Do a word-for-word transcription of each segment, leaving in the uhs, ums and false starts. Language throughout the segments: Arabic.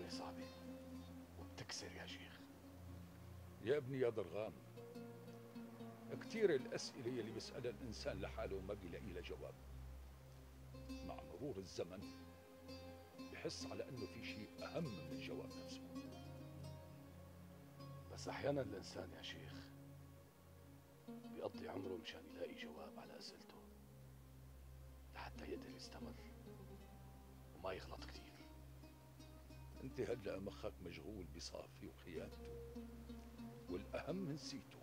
صعبة وبتكسر يا شيخ. يا ابني يا درغام، كتير الأسئلة يلي بيسألها الإنسان لحاله وما بيلاقي لها جواب. مع مرور الزمن بحس على أنه في شيء أهم من الجواب نفسه. بس أحيانا الإنسان يا شيخ بيقضي عمره مشان يلاقي جواب على أسئلته لحتى يقدر يستمر وما يغلط كتير. انت هلأ مخك مشغول بصافي وخيانته، والأهم نسيته.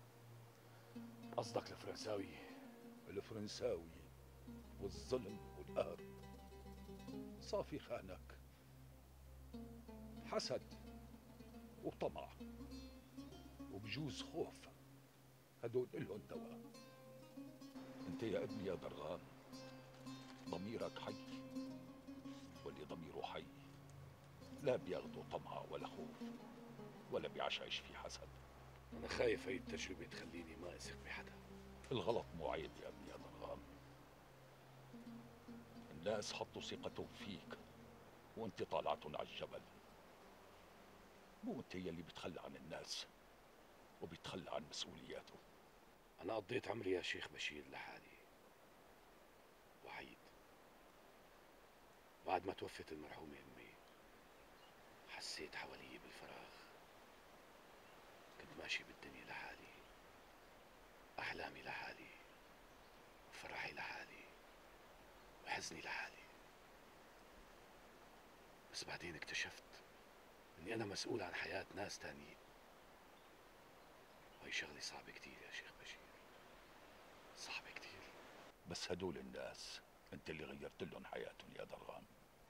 قصدك الفرنساوي؟ الفرنساوي والظلم والقهر. صافي خانك، حسد وطمع وبجوز خوف، هدول إلهم دواء. انت يا ابني يا درغام ضميرك حي، واللي ضميره حي لا بياخده طمع ولا خوف ولا بيعشعش في حسد. أنا خايف هاي التجربة تخليني ما أثق بحدا. الغلط مو عيب يا ابني يا درغام. الناس حطوا ثقتهم فيك وانت طالعتهم على الجبل. مو انت يلي بتخلى عن الناس وبيتخلى عن مسؤولياته. أنا قضيت عمري يا شيخ بشير لحالي وحيد. بعد ما توفت المرحومة أمي حسيت حوالي بالفراغ. كنت ماشي بالدنيا لحالي، أحلامي لحالي، وفرحي لحالي، وحزني لحالي. بس بعدين اكتشفت إني أنا مسؤول عن حياة ناس تانيين، وهي شغلة صعبة كتير يا شيخ بشير، صعبة كتير. بس هدول الناس انت اللي غيرت لهم حياتهم يا درغام.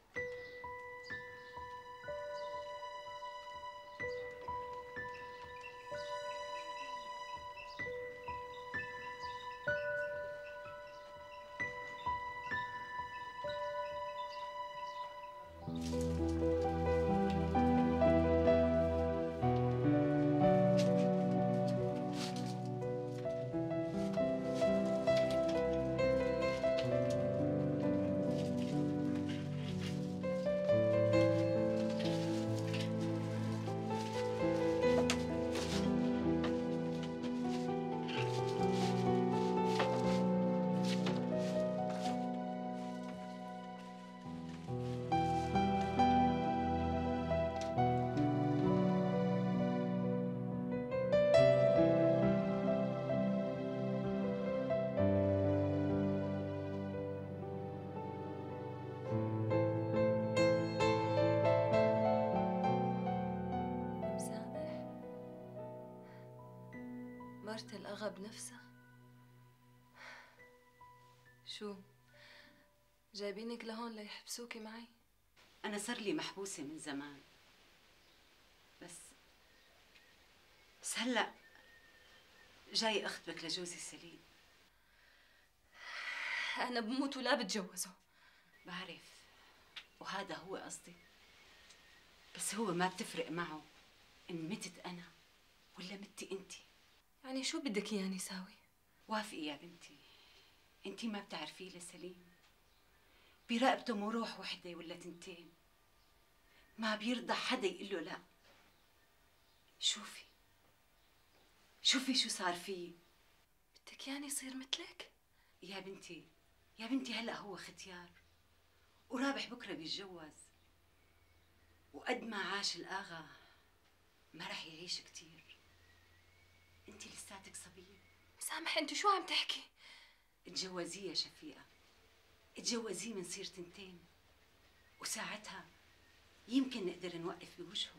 مرت الأغا بنفسها. شو جايبينك لهون ليحبسوكي معي؟ أنا صار لي محبوسة من زمان، بس بس هلأ جاي أخطبك لجوزي سليم. أنا بموت ولا بتجوزه. بعرف، وهذا هو قصدي، بس هو ما بتفرق معه إن متت أنا ولا متي أنتِ. يعني شو بدك إياني ساوي؟ وافقي يا بنتي، أنتِ ما بتعرفيه لسليم، برقبته مو روح وحدة ولا تنتين، ما بيرضى حدا يقول له لا. شوفي شوفي شو صار فيه. بدك يعني يصير مثلك؟ يا بنتي يا بنتي هلأ هو ختيار ورابح بكره بيتجوز، وقد ما عاش الآغا ما رح يعيش كتير. انت لساتك صبية. مسامح، انت شو عم تحكي؟ اتجوزيه يا شفيقة، اتجوزيه من صير تنتين، وساعتها يمكن نقدر نوقف بوجهه.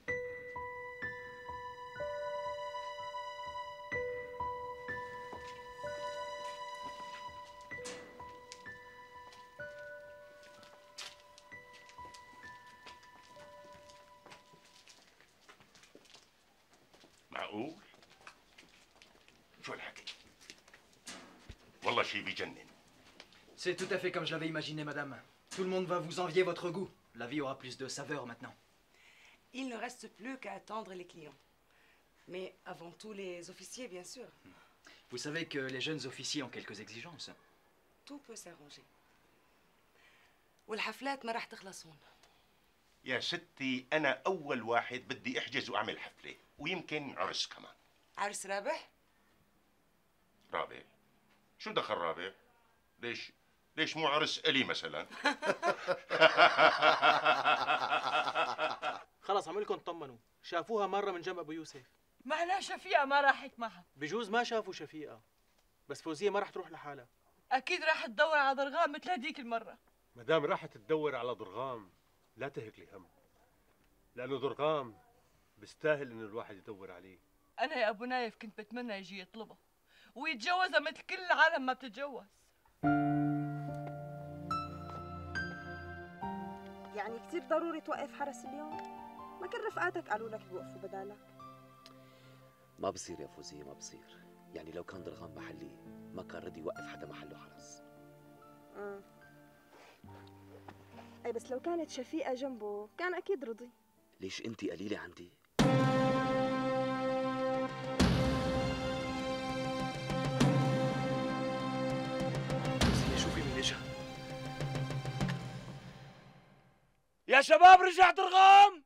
معقول؟ شو الحكي؟ والله شي بيجنن. C'est tout à fait comme je l'avais imaginé, madame. Tout le monde va vous envier votre goût. La vie aura plus de saveur maintenant. Il ne reste plus qu'à attendre les clients. Mais avant tout les officiers, bien sûr. Vous savez que les jeunes officiers ont quelques exigences. Tout peut s'arranger. والحفلات ما راح تخلص هون. يا ستي أنا أول واحد بدي أحجز وأعمل حفلة، ويمكن عرس كمان. عرس رابح؟ رابح؟ شو دخل رابح؟ ليش؟ ليش مو عرس إلي مثلا؟ خلص عملكم طمنوا، شافوها مرة من جنب أبو يوسف. معناها شفيقة ما راحت معها. بجوز ما شافوا شفيقة، بس فوزية ما رح تروح لحالها. أكيد راح تدور على ضرغام مثل هديك المرة. ما دام راحت تدور على ضرغام لا تهكلي هم، لأنه ضرغام بيستاهل إنه الواحد يدور عليه. أنا يا أبو نايف كنت بتمنى يجي يطلبها ويتجوزها مثل كل العالم ما بتتجوز. يعني كتير ضروري توقف حرس اليوم؟ ما كل رفقاتك قالوا لك بوقفوا بدالك. ما بصير يا فوزية، ما بصير. يعني لو كان ضرغام محلي ما كان رضي يوقف حدا محله حرس. امم اي بس لو كانت شفيقة جنبه كان اكيد رضي. ليش انتي قليلة عندي؟ فوزية شوفي مين اجا. يا شباب رجع ضرغام.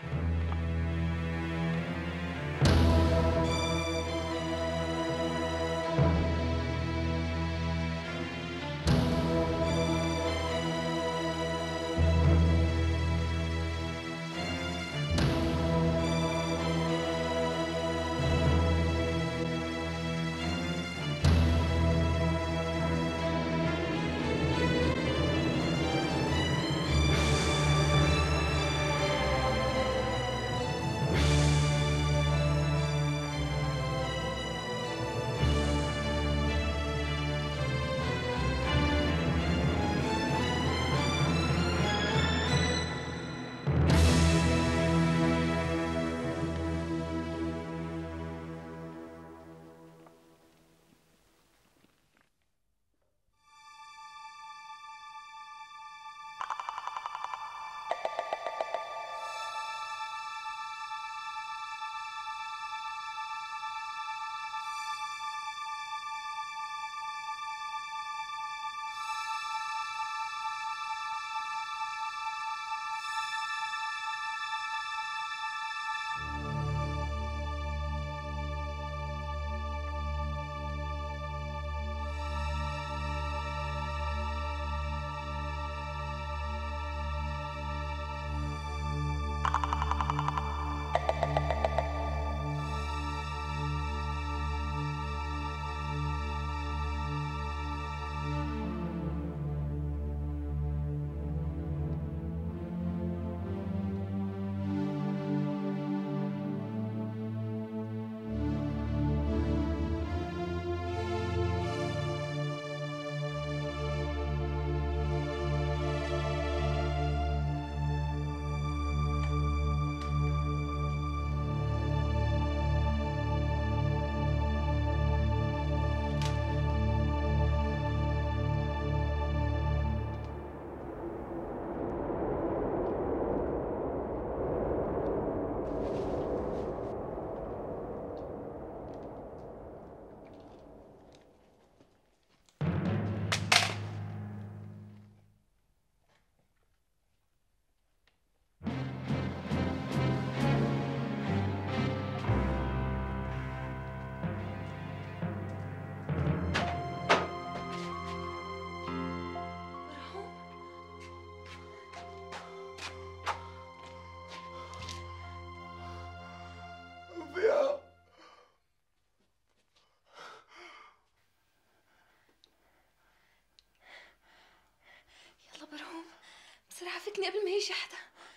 بسرعة فكني قبل ما يجي حدا.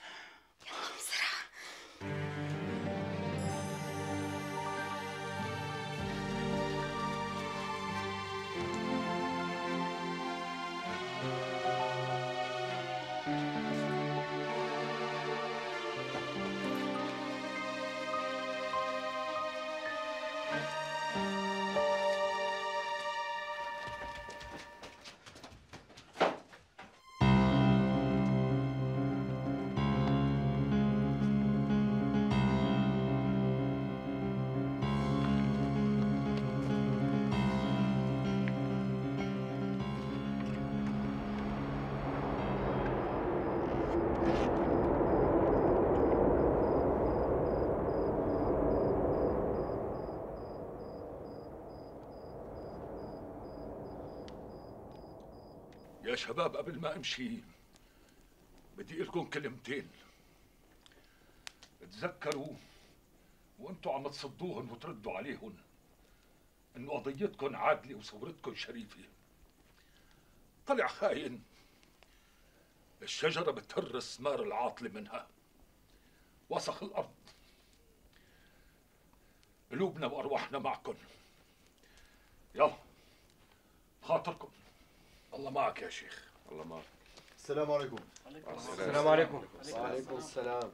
يلا بسرعة. يا شباب قبل ما امشي بدي لكم كلمتين. تذكروا وانتوا عم تصدوهن وتردوا عليهن انه قضيتكم عادله وثورتكم شريفه. طلع خاين، الشجره بتهرس ثمار العاطله منها، وسخ الارض. قلوبنا وارواحنا معكم. يلا خاطركم. الله معك يا شيخ. الله معك. السلام عليكم. السلام عليكم. وعليكم السلام.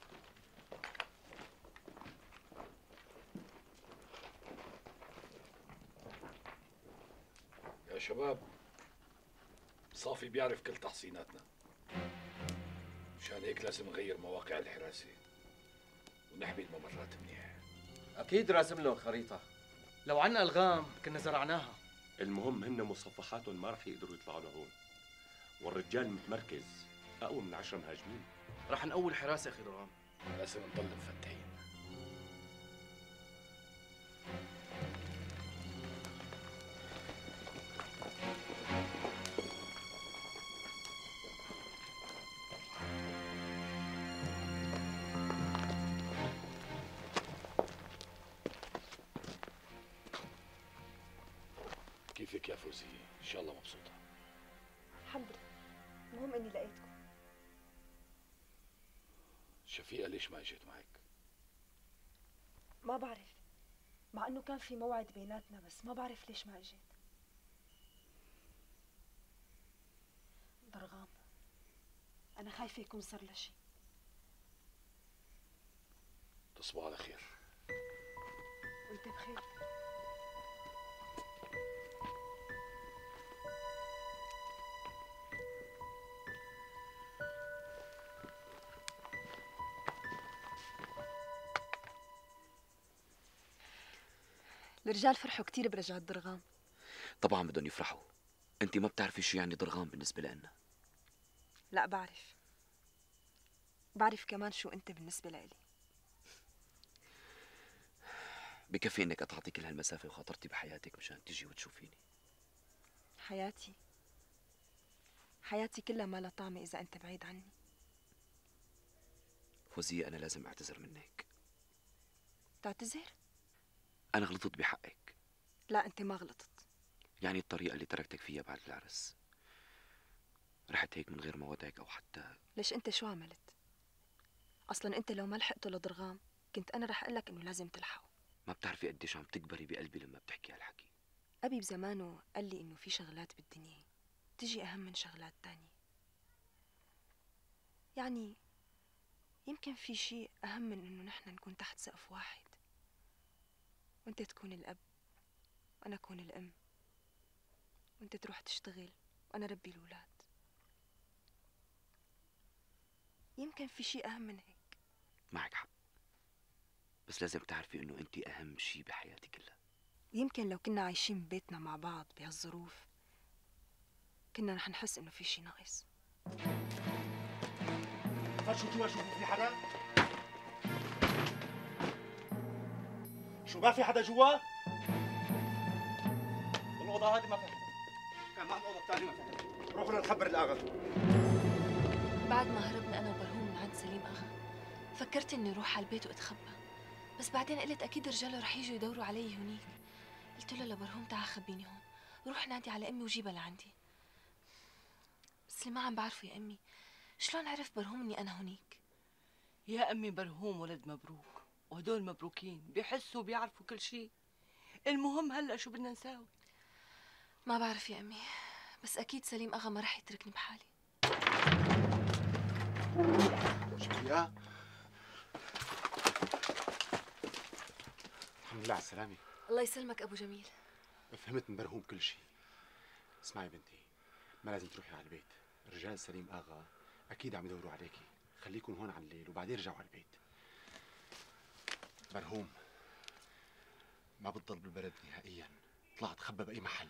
يا شباب صافي بيعرف كل تحصيناتنا، مشان هيك لازم نغير مواقع الحراسة ونحمي الممرات منيح. اكيد راسم لهم خريطه، لو عنا الغام كنا زرعناها. المهم هن مصفحاتهم ما رح يقدروا يطلعوا لهون، والرجال متمركز اقوى من عشرة مهاجمين. رح نقول حراسه اخي درغام. لازم نضل مفتحين. كيفك يا فوزية؟ إن شاء الله مبسوطة. الحمد لله، المهم إني لقيتكم. شفيقة ليش ما اجت معك؟ ما بعرف، مع إنه كان في موعد بيناتنا، بس ما بعرف ليش ما اجت. درغام، أنا خايفة يكون صار لها شيء. تصبح على خير. وأنت بخير. الرجال فرحوا كتير برجعة درغام. طبعا بدهم يفرحوا. انت ما بتعرفي شو يعني درغام بالنسبة لنا. لا بعرف، بعرف كمان شو انت بالنسبة لإلي. بكفي انك قطعتي كل هالمسافة وخاطرتي بحياتك مشان تيجي وتشوفيني. حياتي حياتي كلها ما لها طعمة إذا أنت بعيد عني. فوزية أنا لازم أعتذر منك. تعتذر؟ أنا غلطت بحقك. لا أنت ما غلطت. يعني الطريقة اللي تركتك فيها بعد العرس، رحت هيك من غير ما ودعك أو حتى. ليش أنت شو عملت؟ أصلا أنت لو ما لحقته لدرغام كنت أنا رح أقول لك إنه لازم تلحقه. ما بتعرفي قديش عم تكبري بقلبي لما بتحكي هالحكي. أبي بزمانه قال لي إنه في شغلات بالدنيا تجي أهم من شغلات تانية. يعني يمكن في شيء أهم من إنه نحن نكون تحت سقف واحد، وأنت تكون الأب وأنا أكون الأم، وأنت تروح تشتغل وأنا ربي الأولاد. يمكن في شيء أهم من هيك. معك حق، بس لازم تعرفي إنه أنت أهم شيء بحياتي كلها. يمكن لو كنا عايشين ببيتنا مع بعض بهالظروف كنا رح نحس إنه في شيء ناقص. فتشوا جوا شوفوا في حدا؟ شو ما في حدا جوا؟ الأوضة هذه ما فيها. كان معنا الأوضة الثانية ما فيها. روحوا لنخبر الأغا. بعد ما هربنا أنا وبرهوم من عند سليم أغا فكرت إني أروح على البيت وأتخبى، بس بعدين قلت أكيد رجاله رح يجوا يدوروا علي هونيك. قلت له لبرهوم تعال خبيني هون، روح نادي على أمي وجيبها لعندي. بس اللي ما عم بعرفه يا أمي شلون عرف برهوم إني أنا هونيك؟ يا أمي برهوم ولد مبروك، وهدول مبروكين بيحسوا بيعرفوا كل شيء. المهم هلا شو بدنا نساوي؟ ما بعرف يا أمي، بس أكيد سليم أغا ما رح يتركني بحالي. شفيقة الحمد لله على السلامة. الله يسلمك أبو جميل. فهمت من برهوم كل شيء. اسمعي بنتي، ما لازم تروحي على البيت، رجال سليم آغا أكيد عم يدوروا عليكي، خليكم هون على الليل وبعدين رجعوا على البيت. برهوم ما بتضل بالبلد نهائيا، طلع تخبى بأي محل.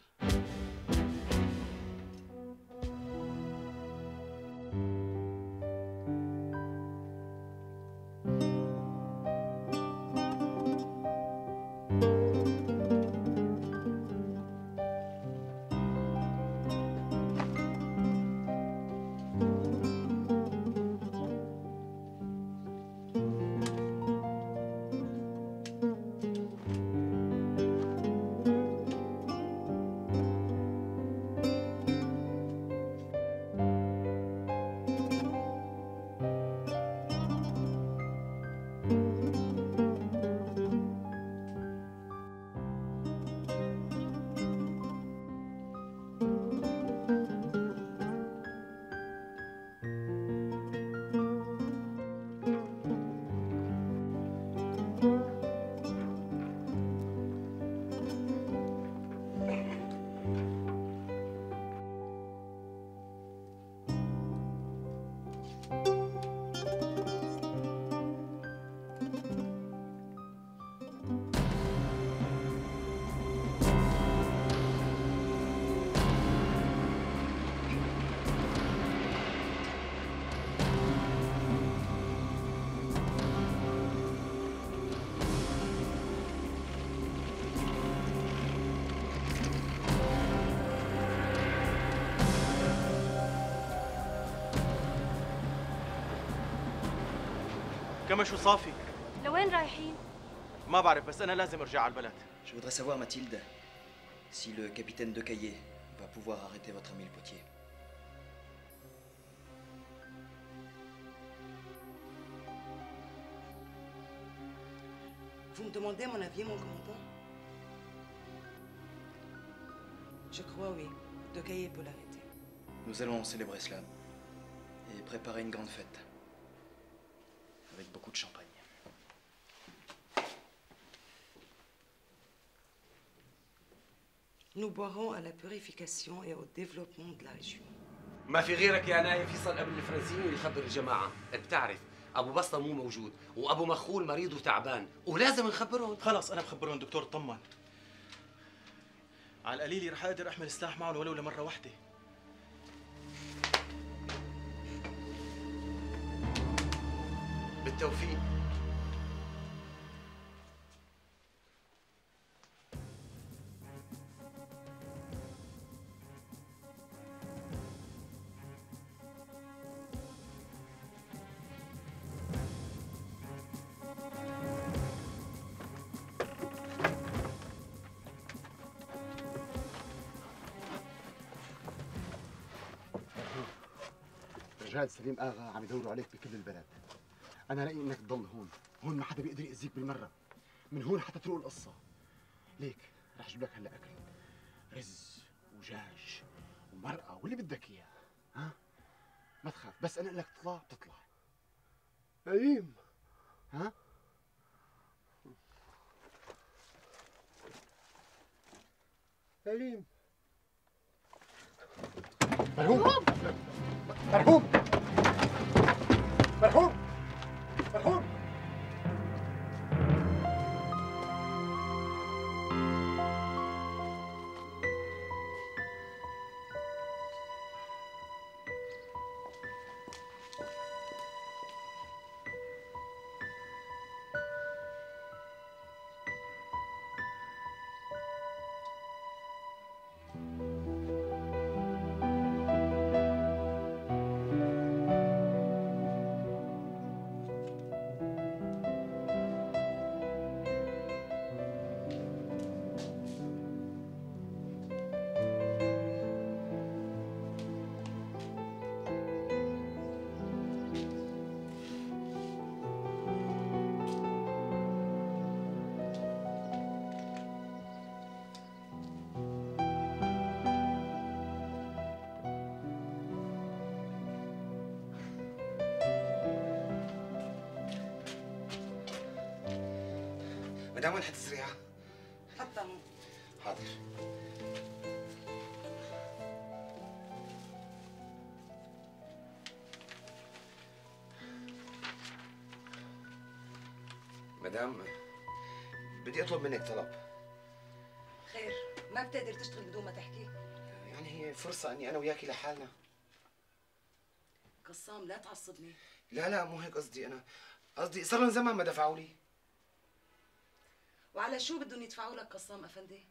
كمش وصافي. لوين رايحين؟ ما بعرف بس أنا لازم أرجع على البلد. Je voudrais savoir, Mathilde, si le capitaine de Caillé va pouvoir arrêter votre ami le potier. Vous me demandez mon avis, mon commandant? Je crois oui. De Caillé peut l'arrêter. Nous allons célébrer cela et préparer une grande fête. Avec beaucoup de champagne. Nous boirons à la purification et au développement de la région. ما في غيرك يا نايف يصل قبل الفرنسيين ويخبر الجماعة. انت بتعرف ابو بسطة مو موجود وابو مخول مريض وتعبان ولازم نخبرهم. خلص انا بخبرهم دكتور، اطمن. على القليل رح اقدر احمل سلاح معهم ولو لمرة واحدة. بالتوفيق. رجال سليم اغا عم يدوروا عليك بكل البلد. انا رايي انك تضل هون، هون ما حدا بيقدر يأذيك بالمره. من هون حتى تروق القصه. ليك رح اجيب لك هلا اكل، رز ودجاج ومرقه واللي بدك اياه. ها؟ ما تخاف، بس انا اقول لك تطلع بتطلع. نعيم. ها؟ سليم. مرحوم مرحوم مرحوم مرحوم. مدام وين حتزرعها؟ حتى هون. حاضر. مدام بدي اطلب منك طلب. خير، ما بتقدر تشتغل بدون ما تحكي؟ يعني هي فرصة اني انا وياكي لحالنا. قسام لا تعصبني. لا لا مو هيك قصدي، انا قصدي صار لهم زمان ما دفعوا لي. وعلى شو بدهم يدفعوا لك قسام افندي؟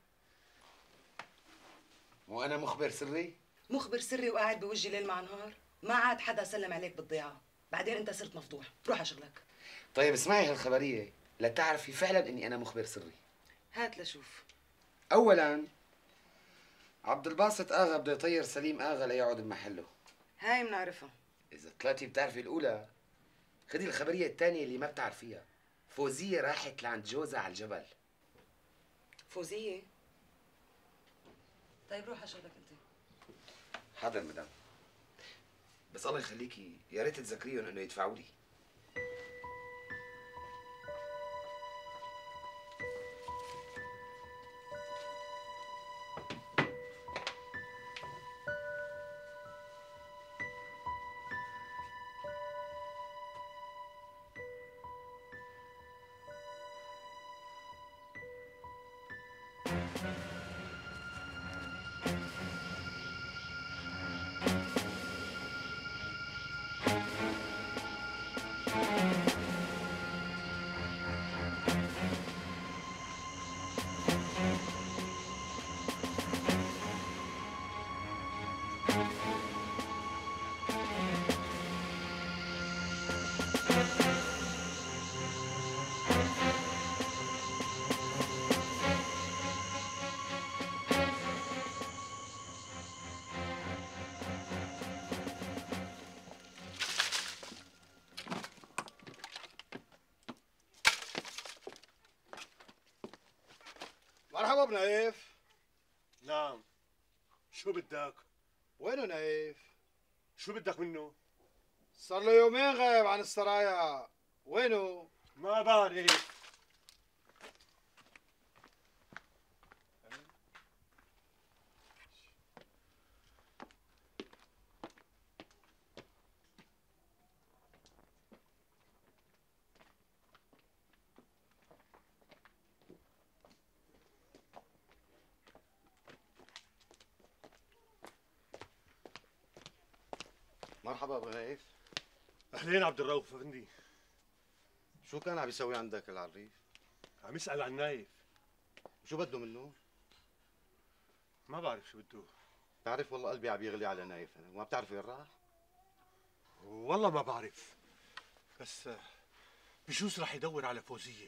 مو انا مخبر سري؟ مخبر سري وقاعد بوجهي ليل مع نهار؟ ما عاد حدا سلم عليك بالضيعه، بعدين انت صرت مفضوح، روح على شغلك. طيب اسمعي هالخبرية لتعرفي فعلا اني انا مخبر سري. هات لشوف. اولا عبد الباسط اغا بده يطير سليم اغا ليقعد بمحله. هاي بنعرفها. اذا طلعتي بتعرفي الاولى خدي الخبرية الثانية اللي ما بتعرفيها. فوزية راحت لعند جوزها على الجبل. فوزية؟ طيب روح على شغلك انت. حاضر مدام، بس الله يخليكي يا ريت تذكريهم انه يدفعوا لي. مرحبا بنايف. نعم. شو بدك؟ وينه نايف؟ شو بدك منه؟ صار له يومين غايب عن السرايا، وينه؟ ما بعرف. مرحبا ابو نايف. اهلين عبد الرؤوف افندي. شو كان عم يسوي عندك العريف؟ عم يسأل عن نايف. شو بده منه؟ ما بعرف شو بده. بتعرف والله قلبي عم يغلي على نايف انا، وما بتعرف وين راح؟ والله ما بعرف، بس بجوز رح يدور على فوزية.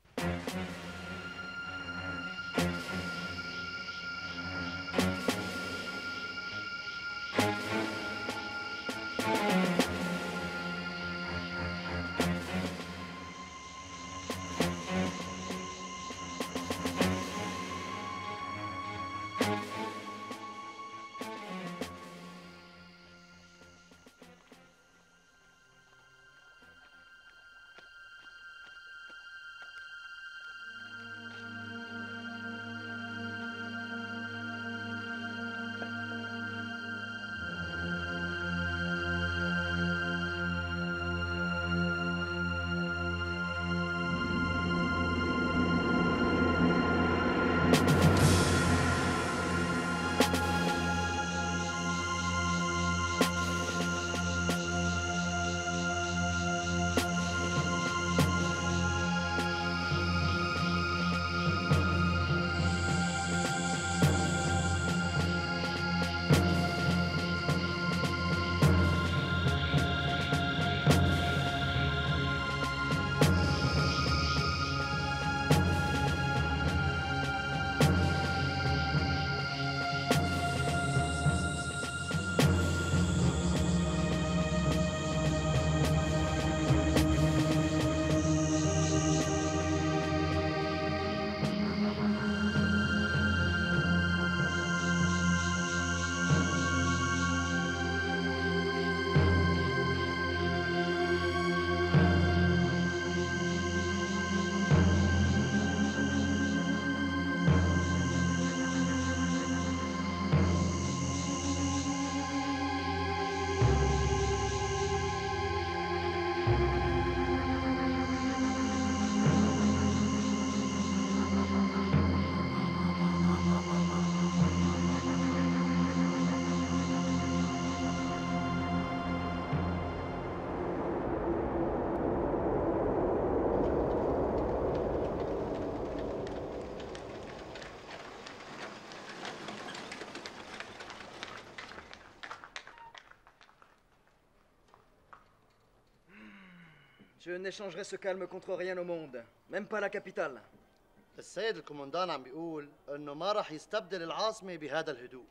Je n'échangerai ce calme contre rien au monde, même pas la capitale. السيد الكومندان عم بيقول انه ما راح يستبدل العاصمة بهذا الهدوء.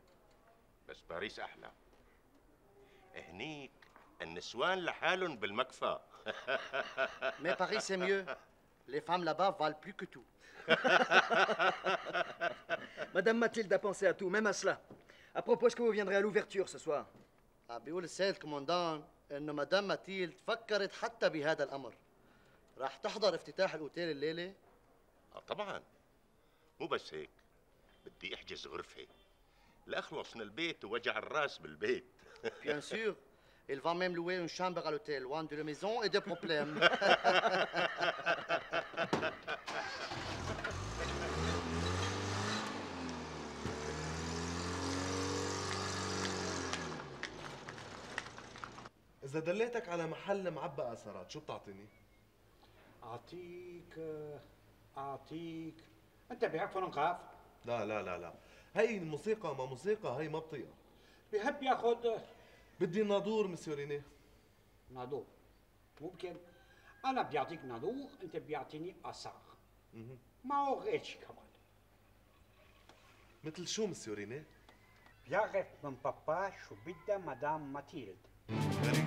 بس باريس احلى. هنيك النسوان لحالهم بالمكفى. Mais Paris c'est mieux. Les femmes là-bas valent plus que tout. Madame Mathilde a pensé à tout, même à cela. À propos, est-ce que vous viendrez à l'ouverture ce soir? عم بيقول السيد الكومندان انه مدام ماتيلد فكرت حتى بهذا الامر. راح تحضر افتتاح الاوتيل الليله؟ اه طبعا. مو بس هيك، بدي احجز غرفه لاخلص من البيت ووجع الراس بالبيت. Bien sûr. Il va même louer une chambre à l'hôtel, loin de la maison et des problèmes. إذا دليتك على محل معبى أثرات شو بتعطيني؟ أعطيك أعطيك أنت بحب فرنقاف؟ لا لا لا لا، هي الموسيقى ما موسيقى، هي ما بطيئة. بحب ياخذ؟ بدي نادور مسيوريني. نادور ممكن. أنا بيعطيك نادور، أنت بيعطيني أسار. ما هو غير شي كمان. مثل شو مسيوريني؟ بيعرف من بابا شو بدها مدام ماتيلد. غريب.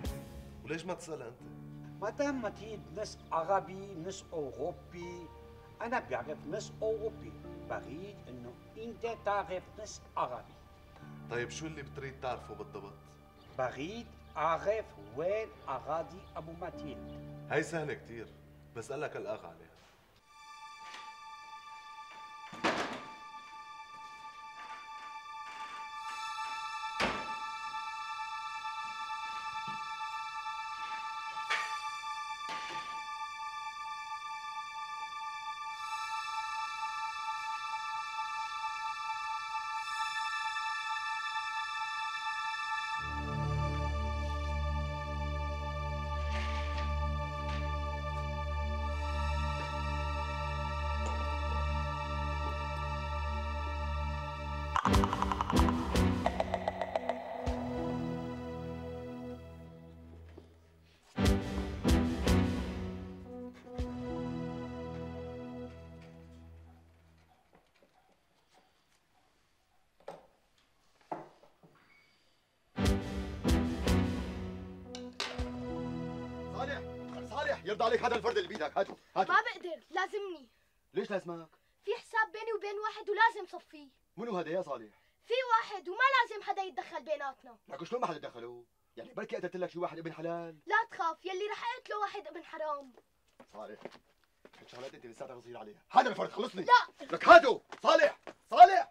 وليش ما تسألها أنت؟ مدام ماتيلد نص عربي نص أوروبي، أنا بعرف نص أوروبي، بريد إنه أنت تعرف نص عربي. طيب شو اللي بتريد تعرفه بالضبط؟ بريد أعرف وين أراضي أبو ماتيلد. هاي سهلة كتير، بسألك الأخ عليها. صالح صالح يرضى عليك هذا الفرد اللي بايدك، هاته هاته. ما بقدر، لازمني. ليش لازمك؟ في حساب بيني وبين واحد ولازم صفيه. منو هذا يا صالح؟ في واحد وما لازم حدا يتدخل بيناتنا. لكن شلون ما حدا دخلوا؟ يعني بركي قتلت لك شي واحد ابن حلال؟ لا تخاف، يلي رح اقتله واحد ابن حرام. صالح هيك شغلات انت لساتك صغير عليها، هذا الفرد خلصني. لا لك هاتوا صالح صالح.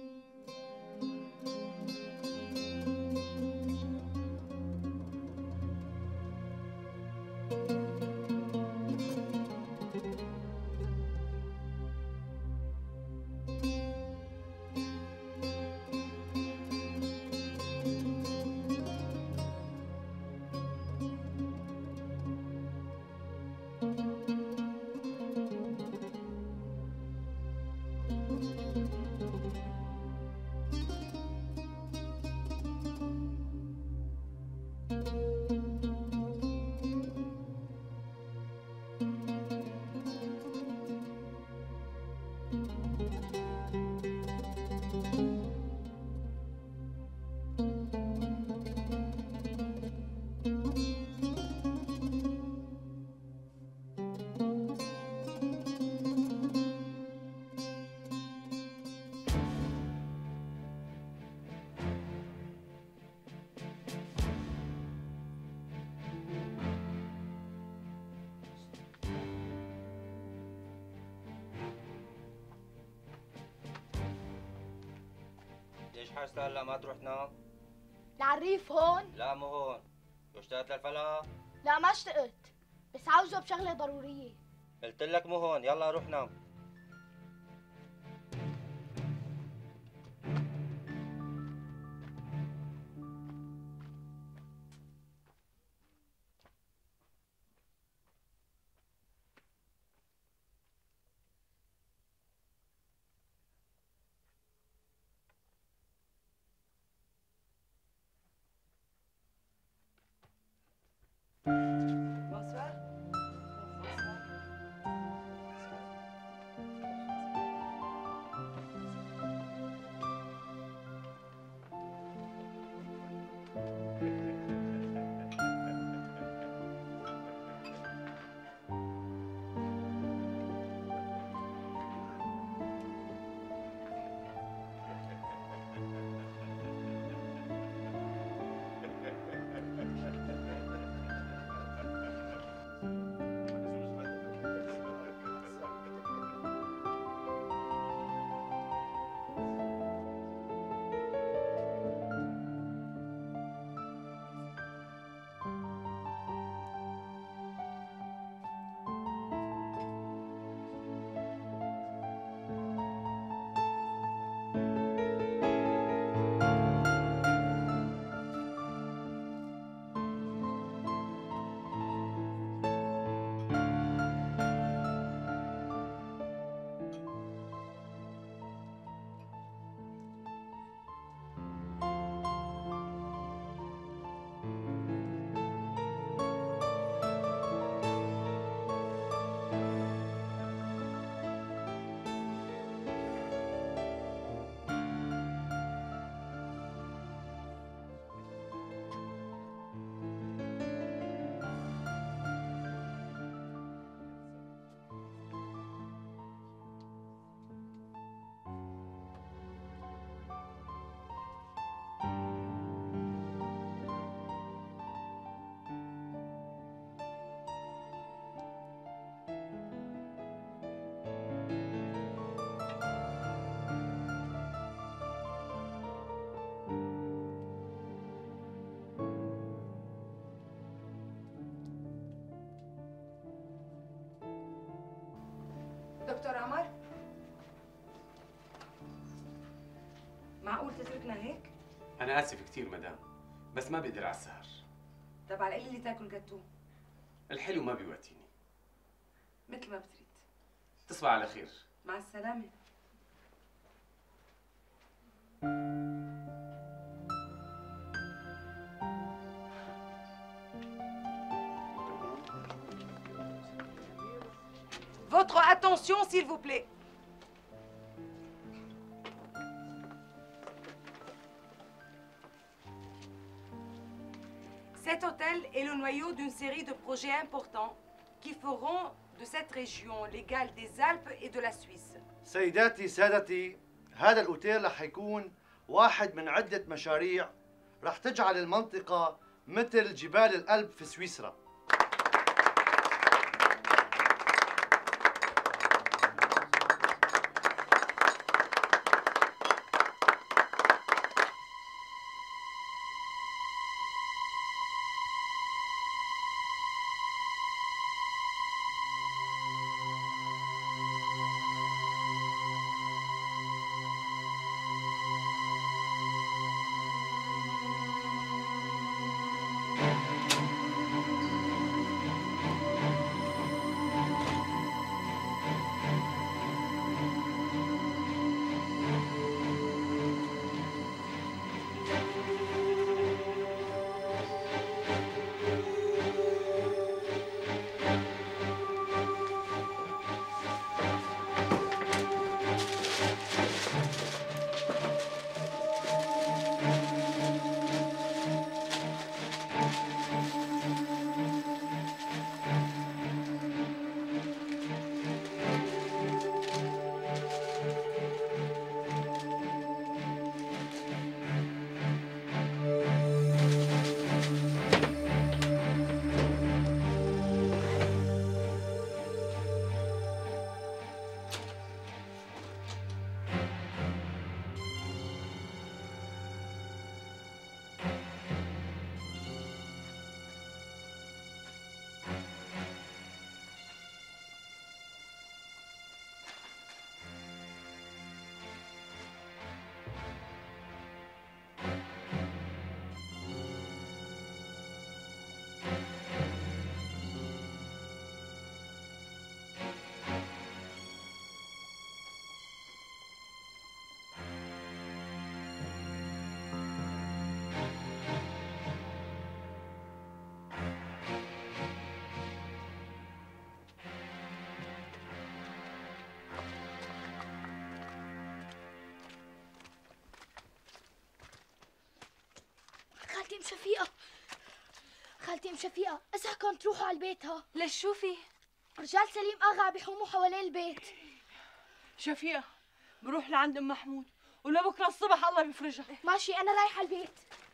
ليش حاسة هلا ما تروح تنام؟ العريف هون؟ لا مو هون، شو اشتقت للفلا؟ لا ما اشتقت، بس عاوزه بشغله ضروريه. قلت لك مو هون، يلا روح نام. Bonsoir. معقول تتركنا هيك؟ انا اسف كثير مدام، بس ما بقدر على السهر. طب على القليل اللي تاكل جاتوه. الحلو ما بيواتيني. مثل ما بتريد. تصبح على خير. مع السلامة. Votre attention, s'il vous plaît. Cet hôtel est le noyau d'une série de projets importants qui feront de cette région l'égale des Alpes et de la Suisse. سيداتي سادتي، هذا الأوتيل رح يكون واحد من عدة مشاريع رح تجعل المنطقة مثل جبال الألب في سويسرا. خالتي مشفيقة خالتي مشفيقة اسحكم تروحوا على البيت. ها ليش شو في؟ رجال سليم اغا عم بيحوموا حوالين البيت. شفيقة بروح لعند ام محمود ولبكره الصبح الله بيفرجها. ماشي انا رايحة البيت.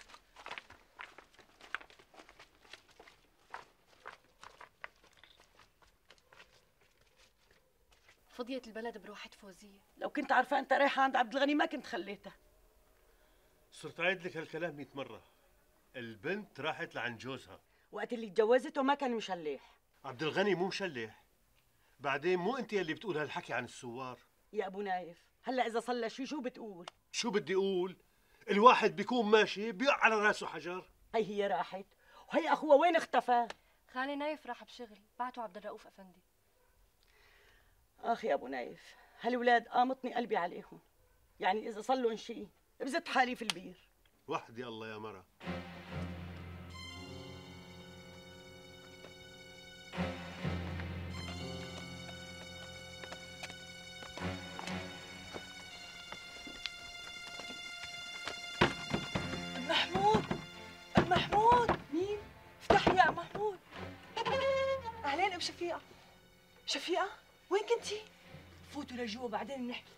فضيت البلد بروحة فوزية. لو كنت عارفة انت رايحة عند عبد الغني ما كنت خليتها. صرت أعيد لك هالكلام مئة مرة. البنت راحت لعند جوزها. وقت اللي تجوزته ما كان مشلح. عبد الغني مو مشلح. بعدين مو انت اللي بتقول هالحكي عن السوار. يا ابو نايف هلا اذا صلى شيء شو بتقول؟ شو بدي اقول؟ الواحد بيكون ماشي بيقع على راسه حجر. هي هي راحت وهي اخوها وين اختفى؟ خالي نايف راح بشغل، بعته عبد الرؤوف افندي. اخ يا ابو نايف هالولاد قامطني قلبي عليهم. يعني اذا صلوا شيء بزت حالي في البير. وحدي الله يا مرة. محمود محمود مين؟ افتحي يا محمود. اهلين ام شفيقة. شفيقة وين كنتي؟ فوتوا لجوا بعدين نحكي.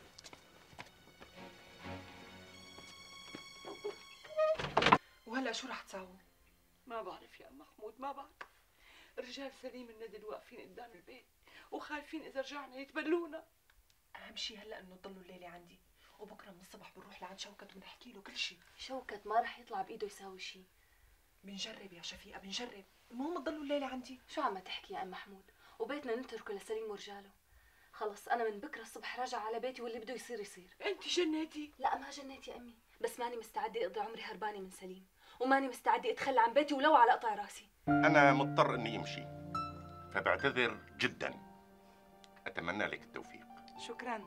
وهلا شو رح تساووا؟ ما بعرف يا محمود ما بعرف. رجال سليم الندل واقفين قدام البيت وخايفين اذا رجعنا يتبلونا. اهم شيء هلا انه تضلوا الليله عندي وبكره من الصبح بنروح لعند شوكت ونحكي له كل شيء. شوكت ما رح يطلع بايده يساوي شيء. بنجرب يا شفيقة بنجرب، المهم تضلوا الليله عندي. شو عم تحكي يا ام محمود؟ وبيتنا نتركه لسليم ورجاله. خلص انا من بكره الصبح راجعه على بيتي واللي بده يصير يصير. انت جنيتي؟ لا ما جنيت يا امي، بس ماني مستعده اقضي عمري هربانه من سليم، وماني مستعده اتخلى عن بيتي ولو على قطع راسي. أنا مضطر إني أمشي، فبعتذر جدا. أتمنى لك التوفيق. شكرا.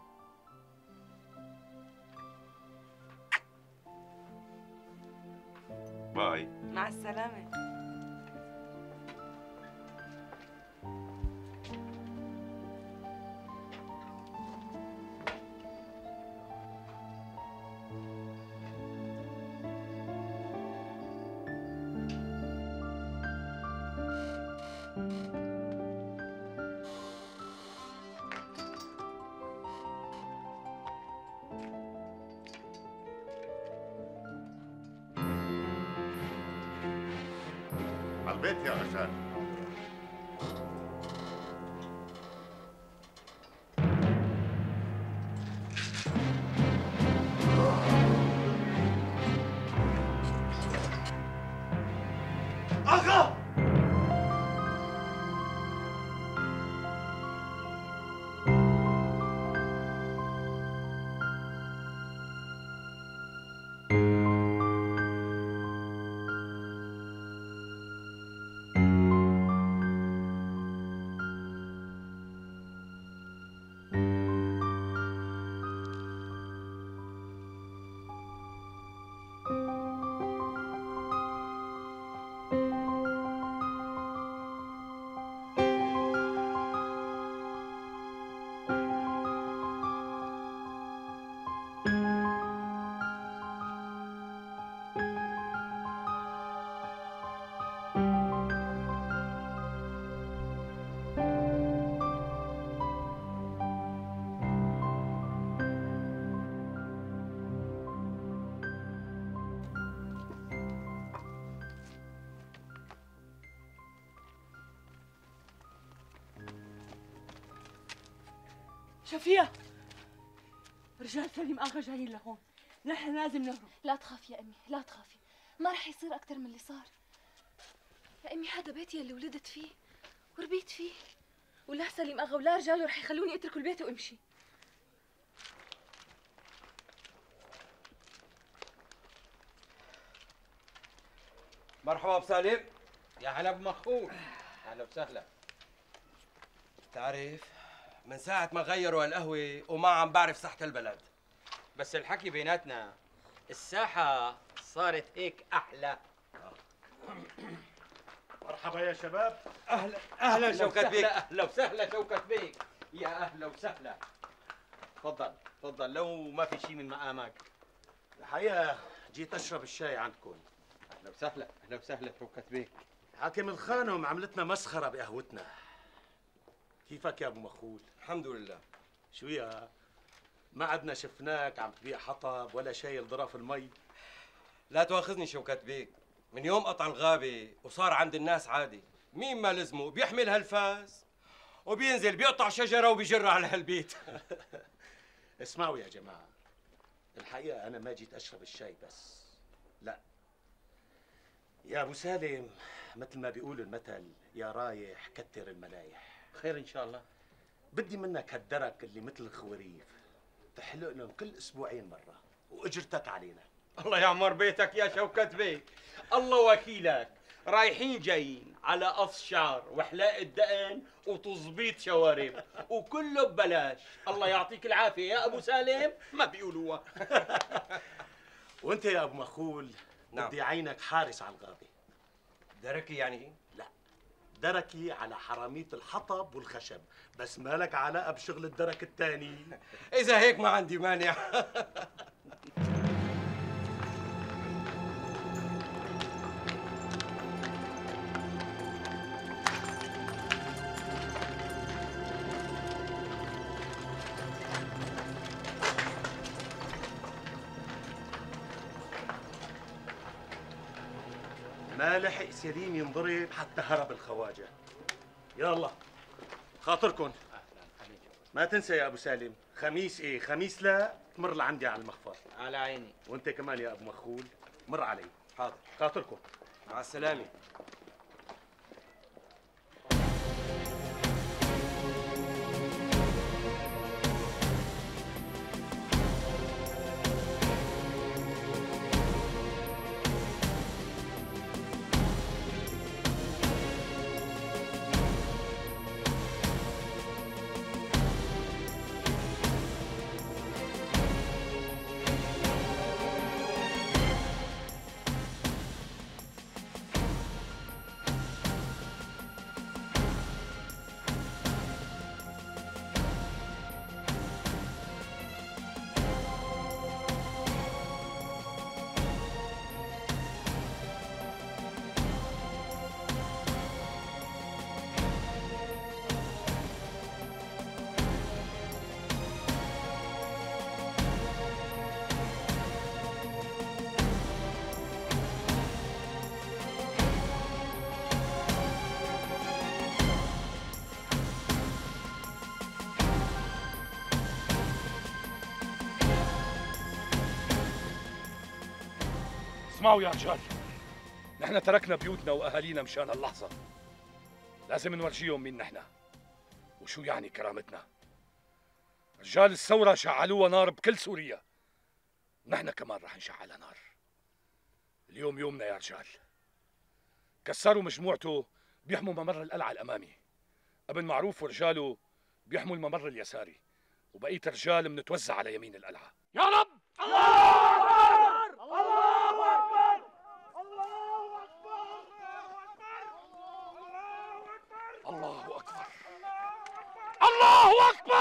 باي. مع السلامة. على البيت يا رجال. أغا! شفيقة، رجال سليم اغا جايين لهون، نحن لازم نهرب. لا تخافي يا امي، لا تخافي، ما رح يصير اكثر من اللي صار. يا امي هذا بيتي اللي ولدت فيه وربيت فيه، ولا سليم اغا ولا رجاله رح يخلوني اترك البيت وامشي. مرحبا بسالم. يا هلا بمخول. اهلا وسهلا. بتعرف من ساعة ما غيروا القهوة وما عم بعرف صحة البلد. بس الحكي بيناتنا الساحة صارت هيك أحلى. مرحبا يا شباب. أهلا أهلا شوكت بيك. أهلا وسهلا شوكت بيك. يا أهلا وسهلا. تفضل تفضل لو ما في شيء من مقامك. الحقيقة جيت أشرب الشاي عندكم. أهلا وسهلا أهلا وسهلا شوكت بيك. حاكم الخانم عملتنا مسخرة بقهوتنا. كيفك يا أبو مخول؟ الحمد لله. شو يا؟ ما عدنا شفناك عم تبيع حطب ولا شايل ظرف المي. لا تواخذني شوكت بيك، من يوم قطع الغابة وصار عند الناس عادي، مين ما لزمه بيحمل هالفاس وبينزل بيقطع شجرة وبيجرها على هالبيت. اسمعوا يا جماعة، الحقيقة أنا ما جيت أشرب الشاي بس، لا. يا أبو سالم مثل ما بيقول المثل، يا رايح كتر الملايح. خير إن شاء الله. بدي منك هالدرك اللي مثل الخواريف تحلق لهم كل أسبوعين مرة وأجرتك علينا. الله يعمر بيتك يا شوكت بيك، الله وكيلك، رايحين جايين على قص شعر وحلاقة دقن وتظبيط شوارب وكله ببلاش. الله يعطيك العافية يا أبو سالم، ما بيقولوها. وأنت يا أبو مخول نعم. بدي عينك حارس على الغابة. دركي يعني؟ لا، دركي على حرامية الحطب والخشب، بس مالك علاقة بشغل الدرك الثاني. إذا هيك ما عندي مانع. ما لحق سليم ينضرب حتى هرب الخواجة. يلا خاطركن. ما تنسى يا ابو سالم، خميس ايه خميس لا تمر لعندي على المخفر. على عيني. وانت كمان يا ابو مخول مر علي. حاضر. خاطركن. مع السلامة. اسمعوا يا رجال، نحن تركنا بيوتنا واهالينا مشان هاللحظه. لازم نورجيهم مين نحن وشو يعني كرامتنا. رجال الثوره شعلوها نار بكل سوريا، نحن كمان رح نشعلها نار. اليوم يومنا يا رجال. كسروا مجموعته بيحموا ممر القلعه الامامي، ابن معروف ورجاله بيحموا الممر اليساري، وبقيه الرجال منتوزع على يمين القلعه. يا رب! الله!